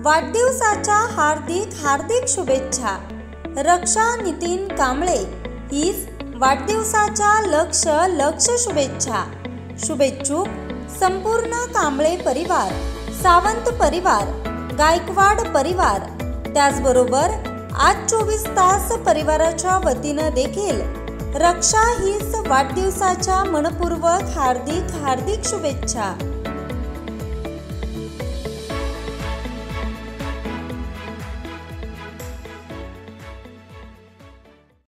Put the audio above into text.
वाढदिवसाच्या हार्दिक हार्दिक शुभेच्छा। रक्षा नितीन कांबळे हीच वाढदिवसाच्या लक्ष शुभेच्छा। शुभेच्छुक संपूर्ण कांबळे परिवार, सावंत परिवार, गायकवाड परिवार, त्याचबरोबर आज 24 तास परिवाराच्या वतीनं देखील रक्षा हीच वाढदिवसाच्या मनपूर्वक हार्दिक हार्दिक शुभेच्छा।